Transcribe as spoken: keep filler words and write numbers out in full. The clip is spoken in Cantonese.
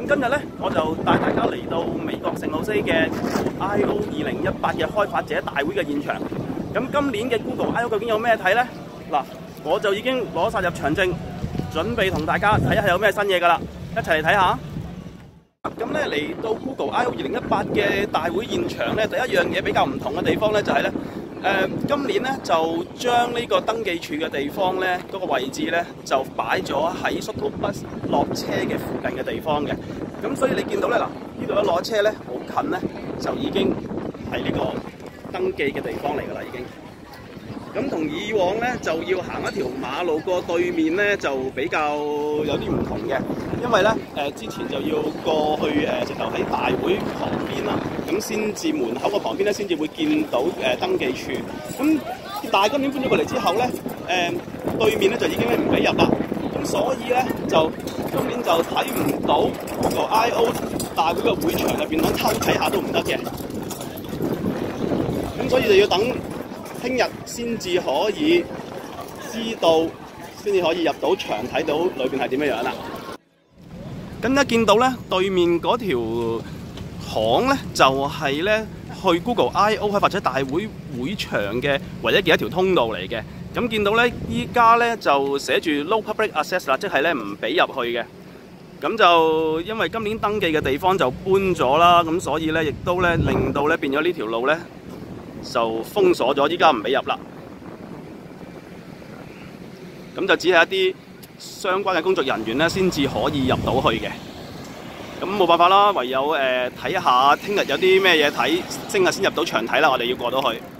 今日咧我就帶大家嚟到美國聖路西嘅 I O 二零一八嘅開發者大會嘅現場。咁今年嘅 Google I O 究竟有咩睇呢？嗱，我就已經攞晒入場證，準備同大家睇下有咩新嘢㗎啦，一齊嚟睇下。咁咧嚟到 Google I O 二零一八嘅大會現場咧，第一樣嘢比較唔同嘅地方咧就係咧。誒、呃、今年咧就將呢個登記處嘅地方咧嗰、那個位置咧就擺咗喺 shuttle bus 落車嘅附近嘅地方嘅，咁所以你見到咧嗱，呢度一落車咧好近咧就已經係呢個登記嘅地方嚟㗎啦，已經。咁同以往咧就要行一條馬路過對面咧就比較有啲唔同嘅，因為咧誒、呃、之前就要過去誒直頭喺大會旁邊啦，咁先至門口個旁邊咧先至會見到誒、呃、登記處。咁但係今年搬咗過嚟之後咧，誒、呃、對面咧就已經唔俾入啦，咁所以咧就今年就睇唔到個 I O 大會嘅會場入邊，想偷睇下都唔得嘅。咁所以就要等聽日先至可以知道，先至可以入到場睇到裏邊係點樣樣啦。咁一見到咧對面嗰條巷咧，就係、是、咧去 Google I O 開發者大會會場嘅唯一嘅一條通道嚟嘅。咁見到咧依家咧就寫住 No Public Access 啦，即係咧唔俾入去嘅。咁就因為今年登記嘅地方就搬咗啦，咁所以咧亦都咧令到咧變咗呢條路咧就封鎖咗，依家唔俾入啦。咁就只係一啲相關嘅工作人員咧，先至可以入到去嘅。咁冇辦法啦，唯有誒睇、呃、一下聽日有啲咩嘢睇，聽日先入到場睇啦。我哋要過到去。